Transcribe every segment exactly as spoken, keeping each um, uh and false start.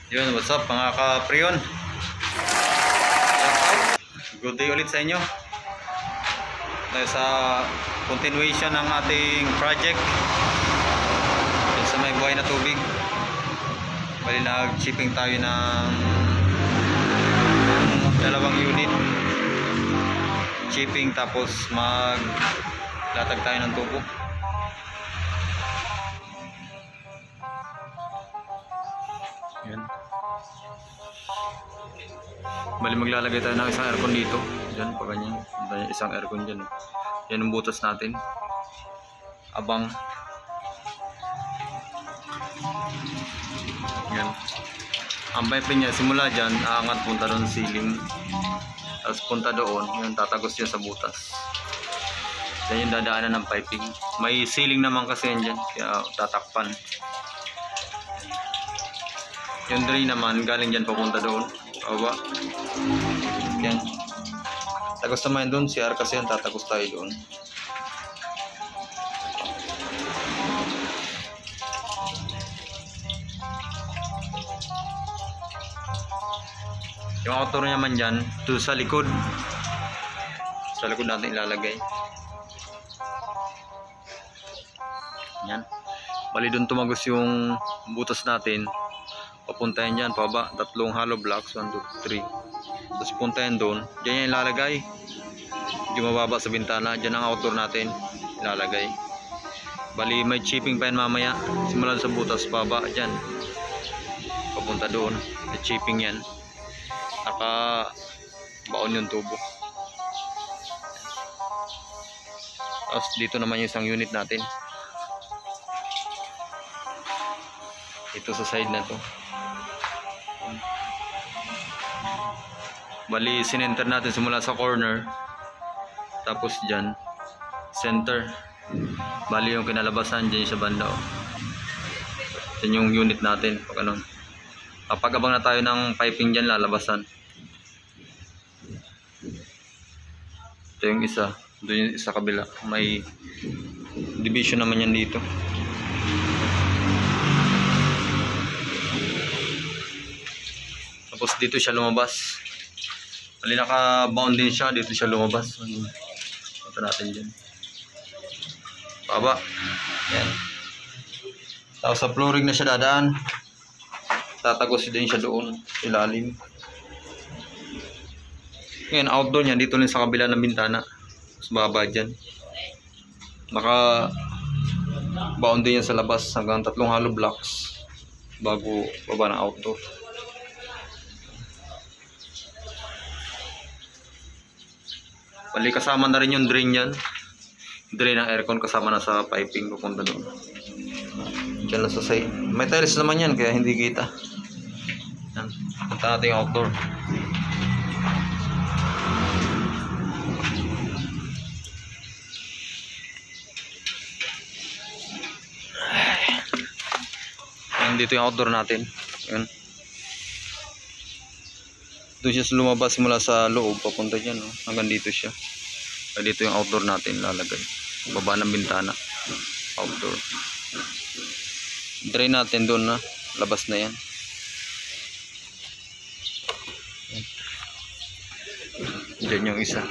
Yun, what's up mga ka-preon? Good day ulit sa inyo. Tayo sa continuation ng ating project sa may buhay na tubig. Bali nag-shipping tayo ng dalawang unit shipping, tapos mag-latag tayo ng tubo. Yan. Bali maglalagay tayo ng isang aircon dito. Diyan, pa ganyan. Isang aircon dyan. Yan ang butas natin. Abang. Yan. Ang pipe niya, simula dyan, aangat punta doon ceiling. Tapos punta doon, yan, tatagos niya sa butas. Yan yung dadaanan ng piping. May ceiling naman kasi yan dyan, kaya tatakpan. Yung drain naman, galing dyan papunta doon. Baba. Yan. Tagos naman doon, C R kasi yan, tatagos tayo doon. Yung motor naman dyan, doon sa likod. Sa likod natin ilalagay. Yan. Bali doon tumagos yung butas natin. Papuntahin dyan, pababa, tatlong hollow blocks, one, two, three. Tapos puntahin doon, dyan yung ilalagay. Hindi mababa sa bintana, dyan ang outdoor natin ilalagay. Bali may chipping pa yan mamaya, simula sa butas, pababa dyan. Papunta doon, may chipping yan. Naka baon yung tubo. Tapos dito naman yung isang unit natin. Ito sa side na to. Bali sinenter natin simula sa corner, tapos dyan center. Bali yung kinalabasan dyan sa banda, oh. Yan yung unit natin. Pag ano, kapag abang na tayo ng piping dyan, lalabasan. Ito yung isa, doon yung isa kabila, may division naman yan dito. Tapos dito siya lumabas. Bali naka-bound din siya, dito siya lumabas. Ito natin dyan. Baba. Yan. Tapos sa flooring na siya dadaan. Tatagos din siya doon, ilalim. Ngayon, outdoor niya, dito lang sa kabila ng bintana. Sa baba dyan. Naka-bound din yan sa labas hanggang tatlong hollow blocks bago baba ng outdoor. Bali kasama na rin yung drain yan. Drain ng aircon kasama na sa piping pupunta doon. Diyan lang sa side. May tiles naman yan kaya hindi kita. Yan. Punta natin yung outdoor. Yan, dito yung outdoor natin. Yan. Doon siya lumabas mula sa loob papunta dyan, no? Hanggang dito siya. Kaya dito yung outdoor natin lalagay. Baba ng bintana. Outdoor. Drain natin doon na. Labas na yan. Diyan yung isa.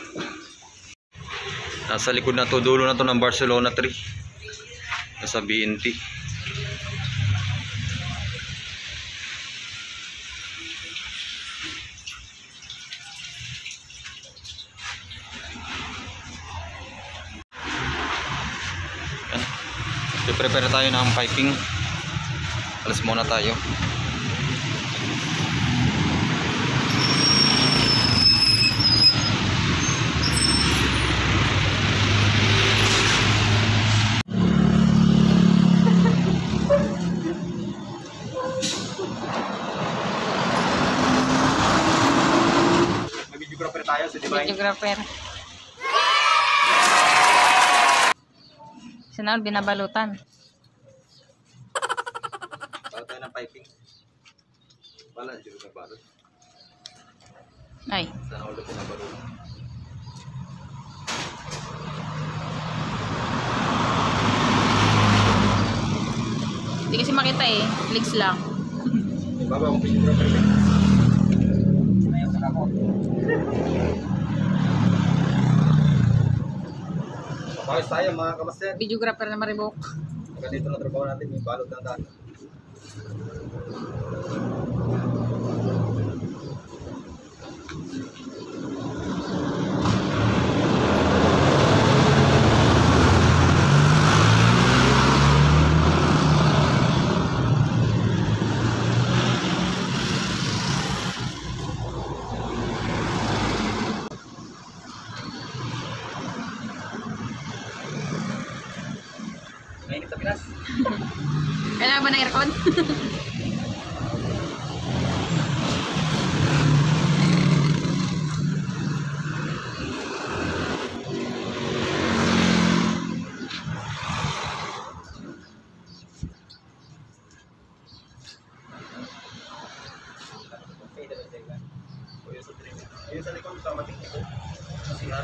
Nasa likod na to. Dulo na to ng Barcelona tree. Nasa B N T. Prepare tayo ng piping. Alas muna tayo. May videographer tayo sa Divine. Videographer. Sinal binabalutan. Para tayo ng piping. Wala, hindi ko nabalot. Ay. Sana ulit nabalot. Hindi kasi makita eh. Legs lang. Baba akong videographer ka. Ayaw na ako. Pakis tayo mga kamaster. Videographer na maribok. Ganito na trabaho natin, may balot ng daan. Mainit sa Pinas. Kailangan ba ng aircon? Ayun sa likod, tama tingin ko. Masihan.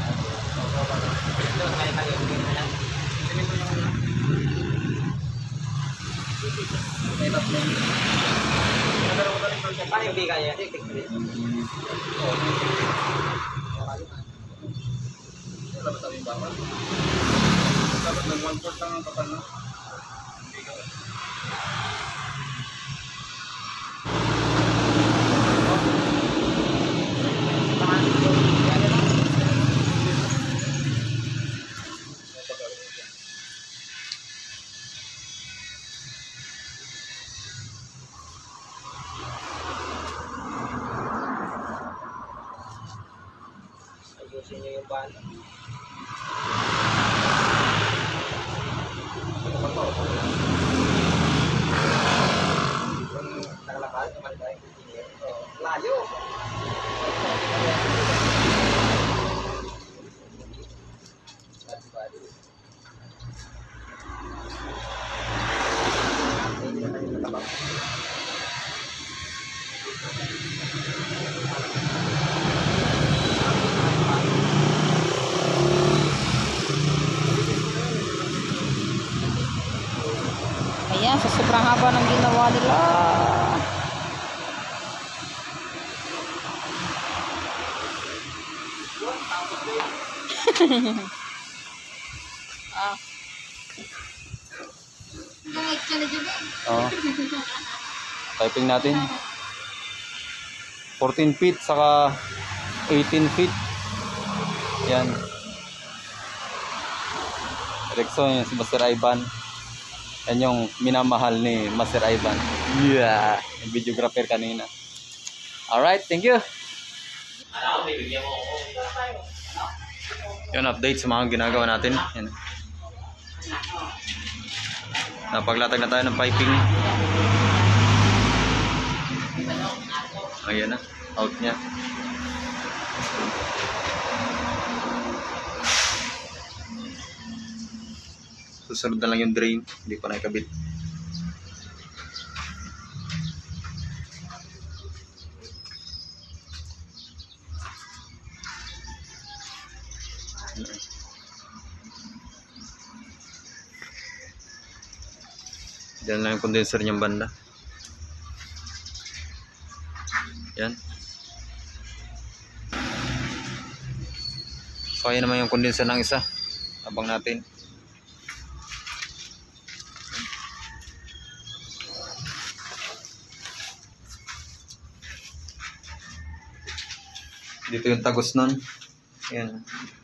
Ito, kaya kayo. Hindi na yan. Tingin ko yung... May top na yun. Nagkaroon ko na rin doon. Paano hindi kaya? Tik-tik mo rin. Oo. Dapat kami bawal. Dapat nag one fourth lang ang kapal na. Hindi ka. Ayusin nyo yung bala. Nakalakad naman tayo. Layo. Ayan, sa sobrang haba ng ginawa nila. Ah. Oo. Typing natin. fourteen feet saka eighteen feet. Yan. Rexon si Master Ivan. Yan yung minamahal ni Master Ivan. Yeah. Yung videographer kanina. Alright, thank you. Yun, update sa mga ginagawa natin. Yan. Napaglatag na tayo ng piping. Ayan na, out niya. Susunod na lang yung drain, hindi pa nakikabit. Diyan lang yung condenser niyang banda. Yan. So ayan naman yung condenser ng isa. Abang natin. Dito yung tagos nun. Yan.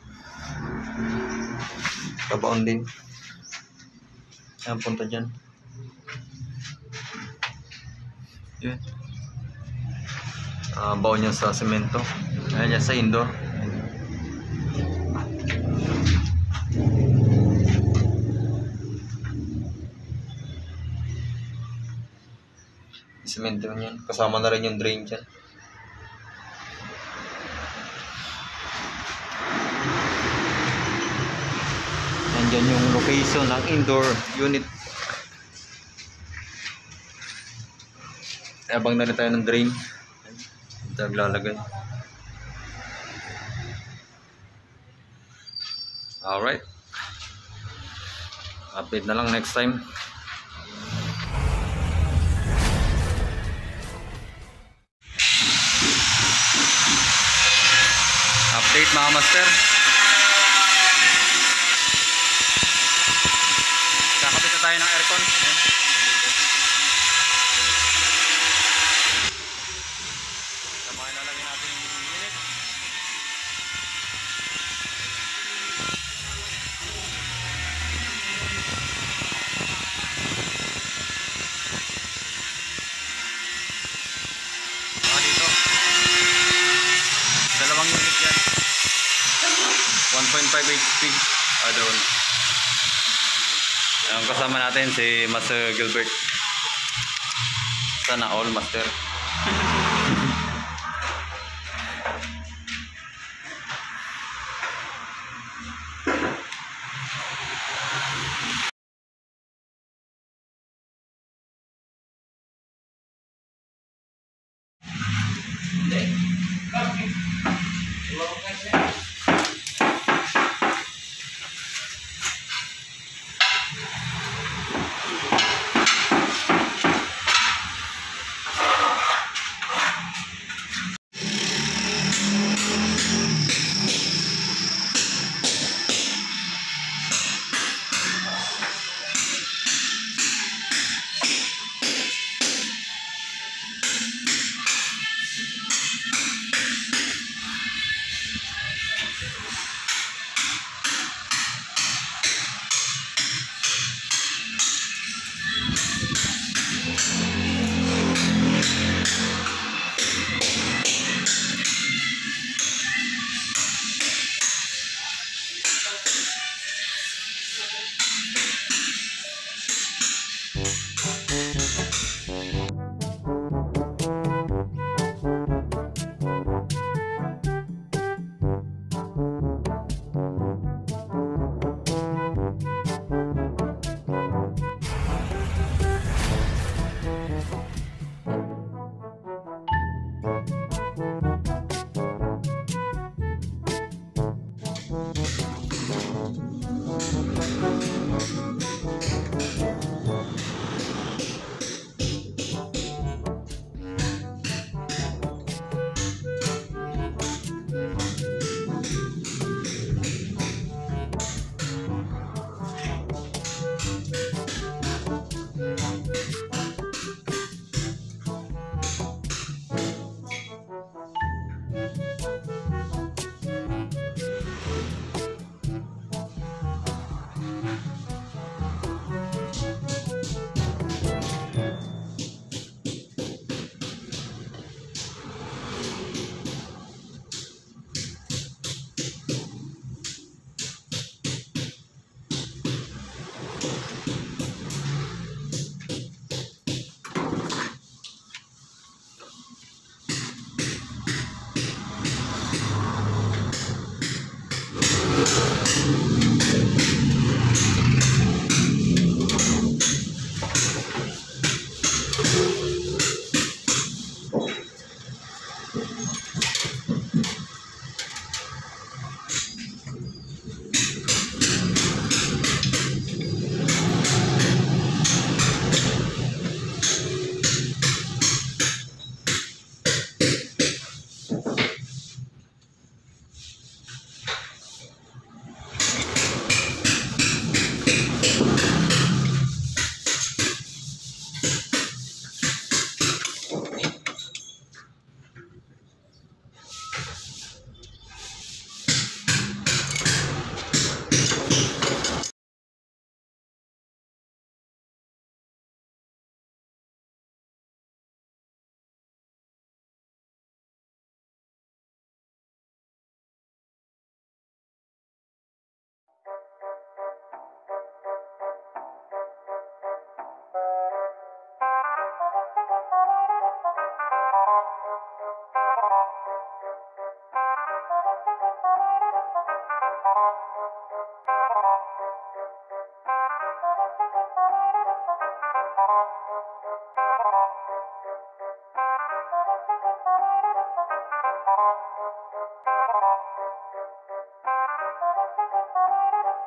Kabaon din. Yan, punta dyan. Yan. Uh, baon niya sa semento. Ayan dyan sa indoor. Semento niyan. Kasama na rin yung drain dyan. Nandyan yung location ng indoor unit. Abang na rin tayo ng drain. Ito naglalagay. Alright. Update na lang next time. mga master. Kakapit na tayo ng aircon. Ayan. Tama, ilalagay natin yung unit. Ah, dito. Dalawang unit yan. one point five H P. Ah, doon. Ang kasama natin si Master Gilbert. Sana all, Master.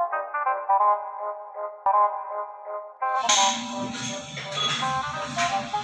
Thank you.